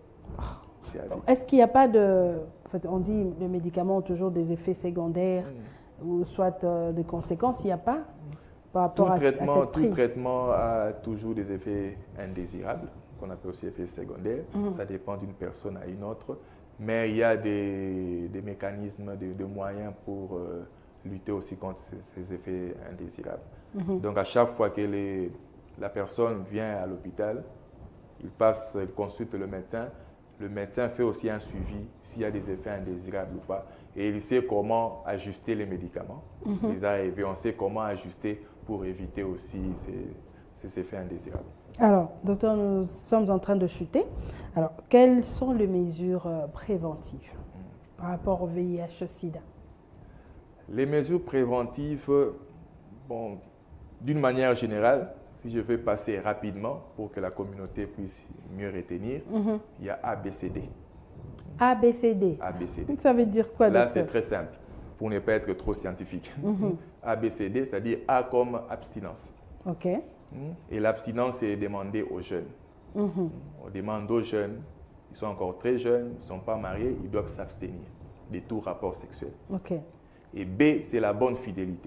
Est-ce qu'il n'y a pas de... En fait, on dit que les médicaments ont toujours des effets secondaires mmh. ou soit euh, des conséquences. Il n'y a pas par rapport tout à, traitement, à cette prise. Tout traitement a toujours des effets indésirables, qu'on appelle aussi effets secondaires. Mmh. Ça dépend d'une personne à une autre. Mais il y a des, des mécanismes, des, des moyens pour euh, lutter aussi contre ces, ces effets indésirables. Mmh. Donc, à chaque fois que les, la personne vient à l'hôpital, il passe, il consulte le médecin. Le médecin fait aussi un suivi s'il y a des effets indésirables ou pas. Et il sait comment ajuster les médicaments. Mmh. Les A R V, on sait comment ajuster pour éviter aussi ces, ces effets indésirables. Alors, docteur, nous sommes en train de chuter. Alors, quelles sont les mesures préventives mmh. par rapport au V I H sida? Les mesures préventives, bon, d'une manière générale, si je veux passer rapidement pour que la communauté puisse mieux retenir, mmh. il y a A B C D. A B C D. A B C D. Ça veut dire quoi, Là, docteur? c'est très simple, pour ne pas être trop scientifique. Mmh. A B C D, c'est-à-dire A comme abstinence. OK. Et l'abstinence est demandée aux jeunes. Mmh. On demande aux jeunes, ils sont encore très jeunes, ils ne sont pas mariés, ils doivent s'abstenir de tout rapport sexuel. OK. Et B, c'est la bonne fidélité.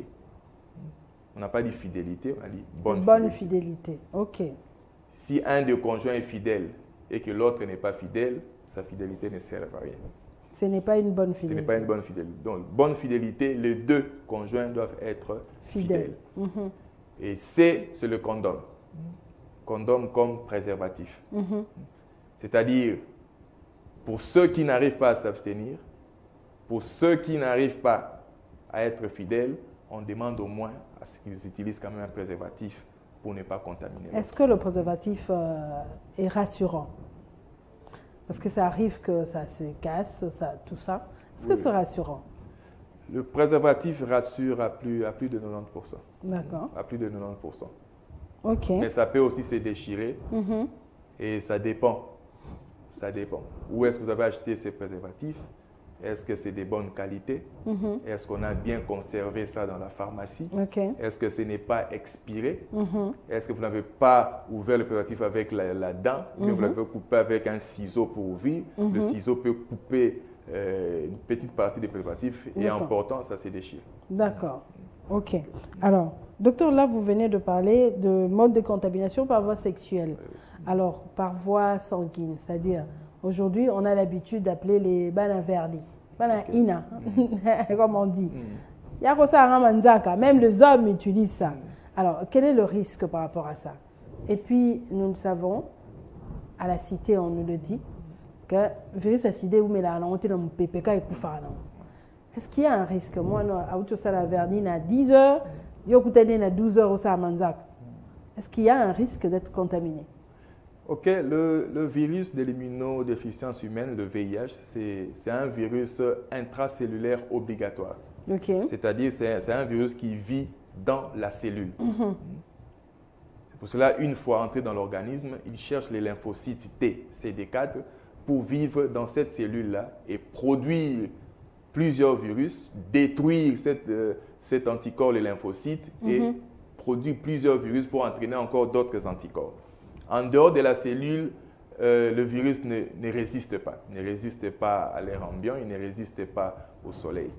On n'a pas dit fidélité, on a dit bonne, bonne fidélité. fidélité. OK. Si un des conjoints est fidèle et que l'autre n'est pas fidèle, sa fidélité ne sert à rien. Ce n'est pas une bonne fidélité. Ce n'est pas une bonne fidélité. Donc, bonne fidélité, les deux conjoints doivent être fidèles. Fidèle. Mmh. Et C, c'est le condom. Condom comme préservatif. Mmh. C'est-à-dire, pour ceux qui n'arrivent pas à s'abstenir, pour ceux qui n'arrivent pas à être fidèles, on demande au moins à ce qu'ils utilisent quand même un préservatif pour ne pas contaminer. Est-ce que le préservatif euh, est rassurant? Parce que ça arrive que ça se casse, ça, tout ça. Est-ce que oui. c'est rassurant? Le préservatif rassure à plus, à plus de quatre-vingt-dix pour cent. D'accord. À plus de quatre-vingt-dix pour cent. OK. Mais ça peut aussi se déchirer mmh. et ça dépend. Ça dépend. Où est-ce que vous avez acheté ces préservatifs? Est-ce que c'est de bonne qualité? Mm-hmm. Est-ce qu'on a bien conservé ça dans la pharmacie? Okay. Est-ce que ce n'est pas expiré? Mm-hmm. Est-ce que vous n'avez pas ouvert le préservatif avec la, la dent? Mm-hmm. Mais vous l'avez coupé avec un ciseau pour ouvrir. Mm-hmm. Le ciseau peut couper euh, une petite partie du préservatif et en portant, ça se déchire. D'accord. OK. Alors, docteur, là, vous venez de parler de mode de contamination par voie sexuelle. Mm-hmm. Alors, par voie sanguine, c'est-à-dire... Aujourd'hui, on a l'habitude d'appeler les bana verdi, bana ina, mm. comme on dit. Mm. Même les hommes utilisent ça. Mm. Alors, quel est le risque par rapport à ça? Et puis, nous le savons, à la cité, on nous le dit, que le virus acidé ou P K et est-ce qu'il y a un risque? Moi, à la verdi, à dix heures, à douze heures, est-ce qu'il y a un risque d'être contaminé? Ok, le, le virus de l'immunodéficience humaine, le V I H, c'est un virus intracellulaire obligatoire. Okay. C'est-à-dire c'est un virus qui vit dans la cellule. Mm-hmm. C'est pour cela, une fois entré dans l'organisme, il cherche les lymphocytes T, C D quatre, pour vivre dans cette cellule-là et produire plusieurs virus, détruire cette, euh, cet anticorps, les lymphocytes, mm-hmm. et produire plusieurs virus pour entraîner encore d'autres anticorps. En dehors de la cellule, euh, le virus ne, ne résiste pas. Il ne résiste pas à l'air ambiant, il ne résiste pas au soleil.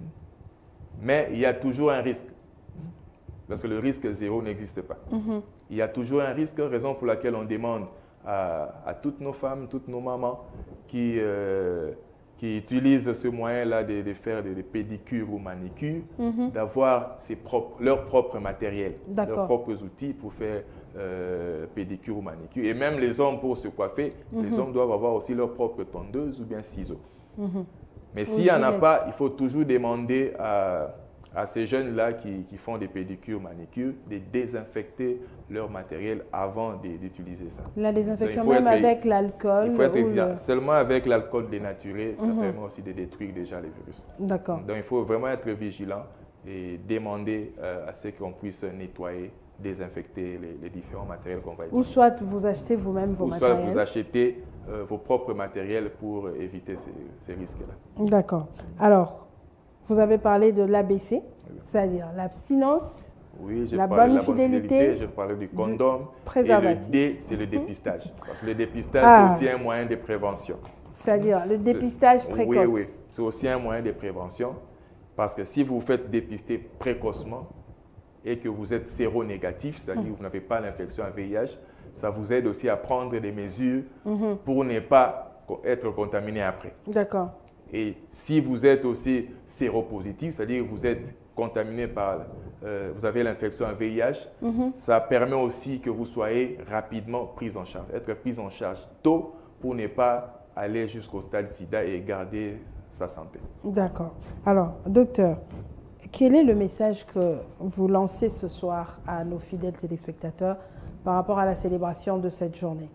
Mais il y a toujours un risque. Parce que le risque zéro n'existe pas. Mm-hmm. Il y a toujours un risque, raison pour laquelle on demande à, à toutes nos femmes, toutes nos mamans qui, euh, qui utilisent ce moyen-là de, de faire des de pédicures ou manicures, mm-hmm. d'avoir leur propre matériel, leurs propres outils pour faire Euh, pédicure ou manicure. Et même les hommes, pour se coiffer, mm-hmm. les hommes doivent avoir aussi leur propre tondeuse ou bien ciseaux. Mm-hmm. Mais s'il n'y en a pas, il faut toujours demander à, à ces jeunes-là qui, qui font des pédicures, manicures, de désinfecter leur matériel avant d'utiliser ça. La désinfection même avec l'alcool? Il faut être exigeant. Le... Seulement avec l'alcool dénaturé, ça mm-hmm. permet aussi de détruire déjà les virus. D'accord. Donc il faut vraiment être vigilant et demander euh, à ce qu'on puisse nettoyer, désinfecter les, les différents matériels qu'on va utiliser. Ou soit vous achetez vous-même vos Ou matériels. Ou soit vous achetez euh, vos propres matériels pour éviter ces, ces risques-là. D'accord. Alors, vous avez parlé de l'A B C, oui. C'est-à-dire l'abstinence, oui, la bonne, la bonne fidélité, fidélité, je parlais du condom. Préservatif. Et le D, c'est le dépistage. Parce que le dépistage, ah. c'est aussi un moyen de prévention. C'est-à-dire le dépistage précoce. Oui, oui. C'est aussi un moyen de prévention. Parce que si vous vous faites dépister précocement et que vous êtes séronégatif, c'est-à-dire que mmh. vous n'avez pas l'infection à V I H, ça vous aide aussi à prendre des mesures mmh. pour ne pas être contaminé après. D'accord. Et si vous êtes aussi séropositif, c'est-à-dire que vous êtes contaminé par, euh, vous avez l'infection à V I H, mmh. ça permet aussi que vous soyez rapidement pris en charge, être pris en charge tôt pour ne pas aller jusqu'au stade sida et garder sa santé. D'accord. Alors, docteur, quel est le message que vous lancez ce soir à nos fidèles téléspectateurs par rapport à la célébration de cette journée?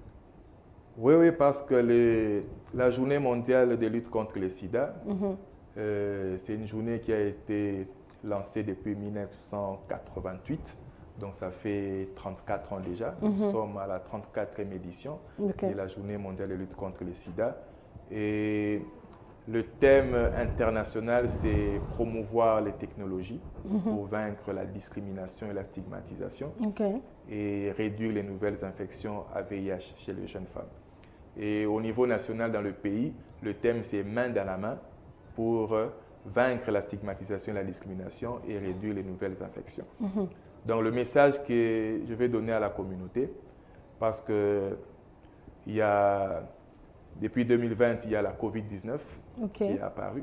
Oui, oui, parce que les, la journée mondiale de lutte contre le sida, mmh. euh, c'est une journée qui a été lancée depuis mille neuf cent quatre-vingt-huit. Donc, ça fait trente-quatre ans déjà. Mmh. Nous sommes à la trente-quatrième édition okay. de la journée mondiale de lutte contre le sida. Et le thème international, c'est promouvoir les technologies mmh. pour vaincre la discrimination et la stigmatisation okay. et réduire les nouvelles infections à V I H chez les jeunes femmes. Et au niveau national dans le pays, le thème, c'est main dans la main pour vaincre la stigmatisation et la discrimination et réduire les nouvelles infections. Mmh. Donc, le message que je vais donner à la communauté, parce que il y a, depuis deux mille vingt, il y a la COVID dix-neuf okay. qui est apparue.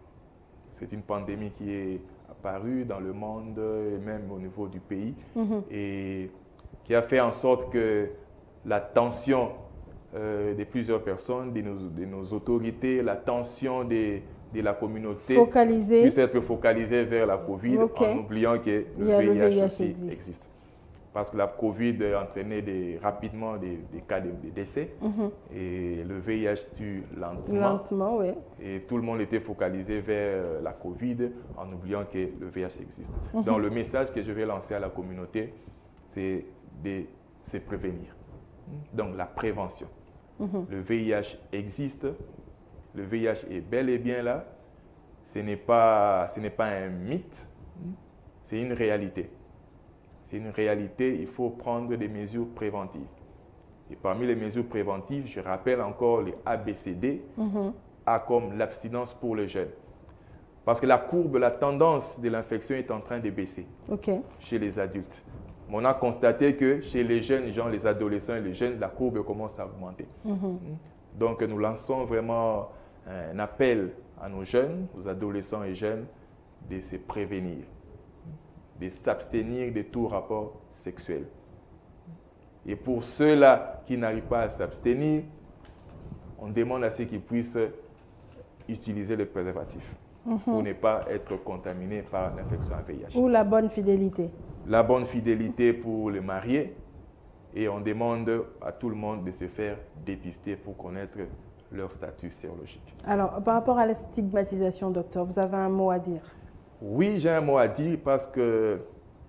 C'est une pandémie qui est apparue dans le monde et même au niveau du pays mmh. et qui a fait en sorte que la tension euh, de plusieurs personnes, de nos, de nos autorités, la tension des de la communauté Focalisé. puisse être focalisée vers la COVID okay. en oubliant que le V I H, le V I H aussi existe. existe. Parce que la COVID a entraîné des, rapidement des, des cas de, de décès mm-hmm. et le V I H tue lentement. Lentement, oui. Et tout le monde était focalisé vers la COVID en oubliant que le V I H existe. Mm-hmm. Donc le message que je vais lancer à la communauté, c'est de se prévenir. Donc la prévention. Mm-hmm. Le V I H existe. Le V I H est bel et bien là. Ce n'est pas, ce n'est pas un mythe, c'est une réalité. C'est une réalité, il faut prendre des mesures préventives. Et parmi les mesures préventives, je rappelle encore les A B C D, mm-hmm. A comme l'abstinence pour les jeunes. Parce que la courbe, la tendance de l'infection est en train de baisser okay. chez les adultes. On a constaté que chez les jeunes gens, les adolescents et les jeunes, la courbe commence à augmenter. Mm-hmm. Donc nous lançons vraiment un appel à nos jeunes, aux adolescents et jeunes, de se prévenir, de s'abstenir de tout rapport sexuel. Et pour ceux-là qui n'arrivent pas à s'abstenir, on demande à ceux qui puissent utiliser le préservatif mm-hmm. pour ne pas être contaminés par l'infection à V I H. Ou la bonne fidélité. La bonne fidélité pour les mariés. Et on demande à tout le monde de se faire dépister pour connaître leur statut sérologique. Alors, par rapport à la stigmatisation, docteur, vous avez un mot à dire? Oui, j'ai un mot à dire parce que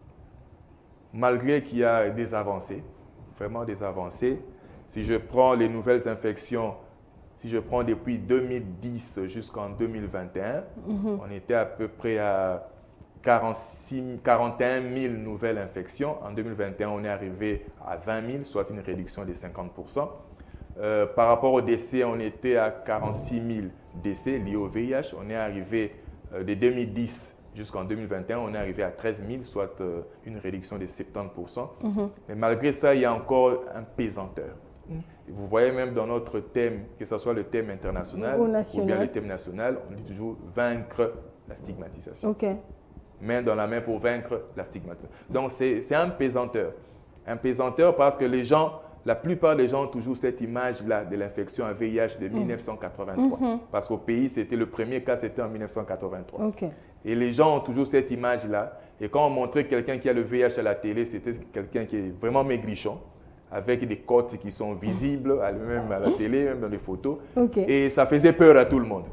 malgré qu'il y a des avancées, vraiment des avancées, si je prends les nouvelles infections, si je prends depuis deux mille dix jusqu'en deux mille vingt et un, mm-hmm. on était à peu près à quarante-six, quarante et un mille nouvelles infections. En deux mille vingt et un, on est arrivé à vingt mille, soit une réduction de cinquante pour cent. Euh, par rapport aux décès, on était à quarante-six mille décès liés au V I H. On est arrivé euh, de deux mille dix jusqu'en deux mille vingt et un, on est arrivé à treize mille, soit euh, une réduction de soixante-dix pour cent. Mm-hmm. Mais malgré ça, il y a encore un pesanteur. Mm. Vous voyez même dans notre thème, que ce soit le thème international ou, ou bien le thème national, on dit toujours vaincre la stigmatisation. Okay. Main dans la main pour vaincre la stigmatisation. Donc c'est un pesanteur. Un pesanteur parce que les gens, la plupart des gens ont toujours cette image-là de l'infection à V I H de mille neuf cent quatre-vingt-trois. Mm-hmm. Parce qu'au pays, c'était le premier cas, c'était en mille neuf cent quatre-vingt-trois. Okay. Et les gens ont toujours cette image-là. Et quand on montrait quelqu'un qui a le V I H à la télé, c'était quelqu'un qui est vraiment maigrichon, avec des côtes qui sont visibles, même à la télé, même dans les photos. Okay. Et ça faisait peur à tout le monde.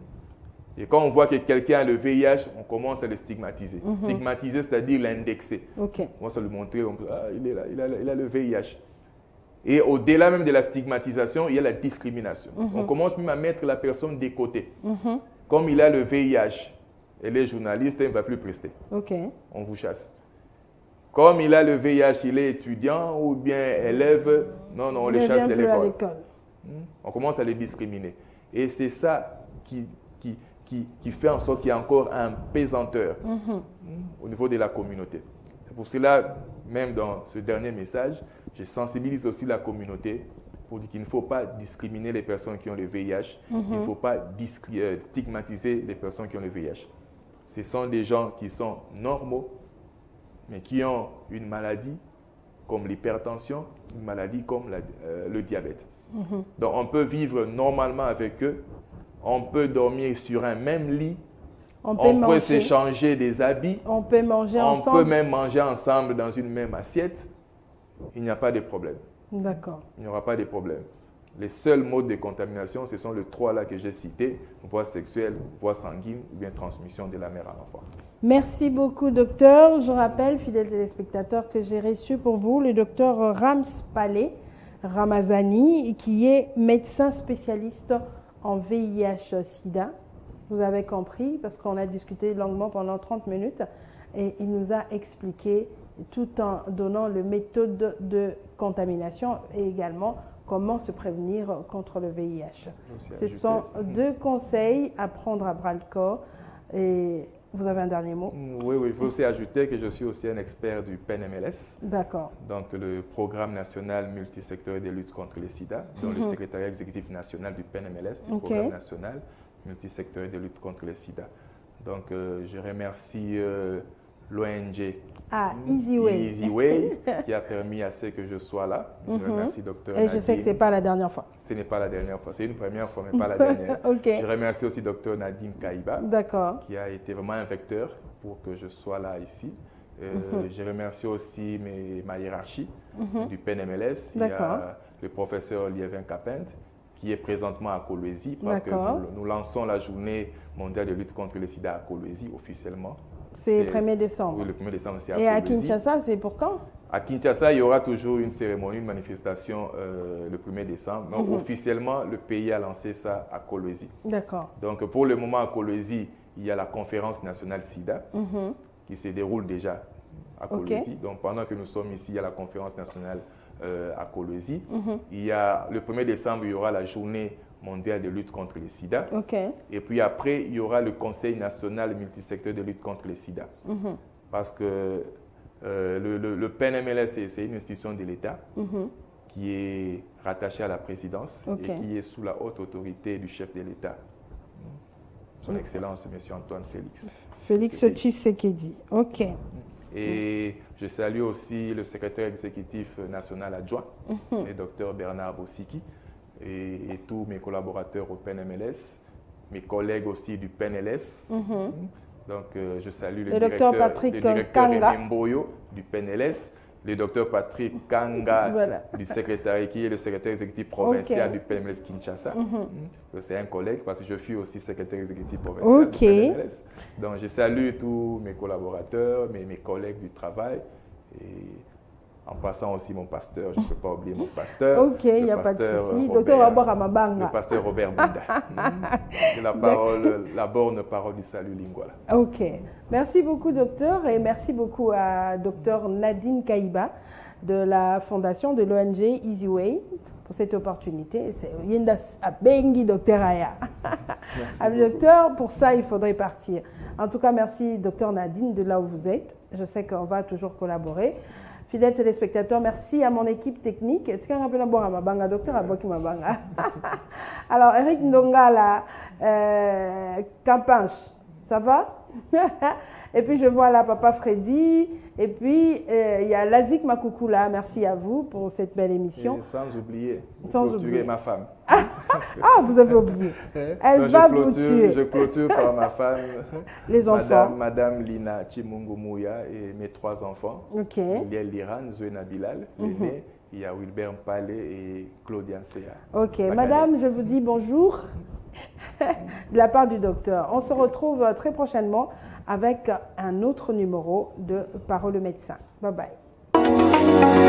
Et quand on voit que quelqu'un a le V I H, on commence à le stigmatiser. Mm-hmm. Stigmatiser, c'est-à-dire l'indexer. Okay. On commence à lui montrer, on peut, ah, il est là, il a, il a le V I H. Et au-delà même de la stigmatisation, il y a la discrimination. Mm-hmm. On commence même à mettre la personne de côté. Mm-hmm. Comme il a le V I H, elle est journaliste, elle ne va plus prester. Okay. On vous chasse. Comme il a le V I H, il est étudiant ou bien élève, non, non, on les chasse de l'école. On commence à les discriminer. Et c'est ça qui, qui, qui, qui fait en sorte qu'il y a encore un pesanteur mm-hmm. au niveau de la communauté. C'est pour cela, même dans ce dernier message, je sensibilise aussi la communauté pour dire qu'il ne faut pas discriminer les personnes qui ont le V I H. Mm-hmm. Il ne faut pas stigmatiser les personnes qui ont le V I H. Ce sont des gens qui sont normaux, mais qui ont une maladie comme l'hypertension, une maladie comme la, euh, le diabète. Mm-hmm. Donc, on peut vivre normalement avec eux, on peut dormir sur un même lit, on peut, on peut s'échanger des habits, on peut manger on ensemble. On peut même manger ensemble dans une même assiette. Il n'y a pas de problème. D'accord. Il n'y aura pas de problème. Les seuls modes de contamination, ce sont les trois là que j'ai cités, voie sexuelle, voie sanguine ou bien transmission de la mère à l'enfant. Merci beaucoup, docteur. Je rappelle, fidèles téléspectateurs, que j'ai reçu pour vous le docteur Rams Palais Ramazani, qui est médecin spécialiste en V I H sida. Vous avez compris, parce qu'on a discuté longuement pendant trente minutes, et il nous a expliqué, tout en donnant les méthodes de contamination et également comment se prévenir contre le V I H. Ce sont deux conseils à prendre à bras-le-corps. Et vous avez un dernier mot? Oui, oui, il faut aussi ajouter que je suis aussi un expert du P N M L S. D'accord. Donc, le Programme national multisectoriel de lutte contre le sida, dont mm-hmm. le secrétariat exécutif national du P N M L S, du okay. Programme national multisectoriel de lutte contre le sida. Donc, euh, je remercie euh, l'O N G Ah, Easy Way. Easy Way, qui a permis à ce que je sois là. Mm-hmm. Je remercie docteur Et Nadine. Je sais que ce n'est pas la dernière fois. Ce n'est pas la dernière fois. C'est une première fois, mais pas la dernière. Okay. Je remercie aussi docteur Nadine Kaïba, qui a été vraiment un vecteur pour que je sois là ici. Euh, mm-hmm. Je remercie aussi mes, ma hiérarchie mm-hmm. du P N M L S. Il y a le professeur Liévin Capent, qui est présentement à Kolwezi, parce que nous, nous lançons la journée mondiale de lutte contre le sida à Kolwezi officiellement. C'est le premier décembre. Oui, le premier décembre, c'est à Et à Kinshasa, c'est pour quand? À Kinshasa, il y aura toujours une cérémonie, une manifestation euh, le premier décembre. Donc, mm-hmm. officiellement, le pays a lancé ça à Kolwezi. D'accord. Donc, pour le moment, à Kolwezi, il y a la conférence nationale SIDA mm-hmm. qui se déroule déjà à Kolwezi. Okay. Donc, pendant que nous sommes ici, il y a la conférence nationale euh, à Kolwezi. Mm-hmm. Il y a, le premier décembre, il y aura la journée mondiale de lutte contre le sida. Okay. Et puis après, il y aura le Conseil national multisectoriel de lutte contre le sida. Mm-hmm. Parce que euh, le, le, le P N M L S, c'est une institution de l'État mm-hmm. qui est rattachée à la présidence okay. et qui est sous la haute autorité du chef de l'État, son Excellence, M. Antoine Félix. Félix Tshisekedi. OK. Et je salue aussi le secrétaire exécutif national adjoint, mm-hmm. le docteur Bernard Bossiki, Et, et tous mes collaborateurs au P N M L S, mes collègues aussi du P N L S. Mm-hmm. Donc, euh, je salue le, le directeur, docteur Patrick le directeur Kanga Mboyo du P N L S, le docteur Patrick Kanga voilà. du secrétaire, qui est le secrétaire exécutif provincial okay. du P N M L S Kinshasa. Mm-hmm. C'est un collègue parce que je suis aussi secrétaire exécutif provincial okay. du P N M L S. Donc, je salue tous mes collaborateurs, mes, mes collègues du travail. Et en passant aussi mon pasteur, je ne peux pas oublier mon pasteur. Ok, il n'y a pas de souci. Docteur Wabor Amabanga. Le pasteur Robert Bunda. C'est la parole, la borne parole du salut Lingwala. Ok. Merci beaucoup, docteur. Et merci beaucoup à docteur Nadine Kaïba de la fondation de l'O N G Easy Way pour cette opportunité. C'est Yenda Abengi, docteur Aya. Docteur, pour ça, il faudrait partir. En tout cas, merci, docteur Nadine, de là où vous êtes. Je sais qu'on va toujours collaborer. Fidèles téléspectateurs, merci à mon équipe technique. Alors, Eric Ndongala, euh, Campanche, ça va? Et puis je vois là Papa Freddy. Et puis euh, il y a Lazik Makoukoula. Merci à vous pour cette belle émission. Et sans oublier, sans clôturer oublier ma femme. Ah, vous avez oublié. Elle non, va je vous clôture, tuer. Je clôture par ma femme. Les enfants. Madame, Madame Lina Chimungu Mouya et mes trois enfants. Ok. Il y a Liran, Zuena Bilal, l'aîné. Mm -hmm. Il y a Wilbert Mpale et Claudia Nsea. Ok. Madame, je vous dis bonjour de la part du docteur. On se retrouve très prochainement avec un autre numéro de Parole au médecin. Bye bye.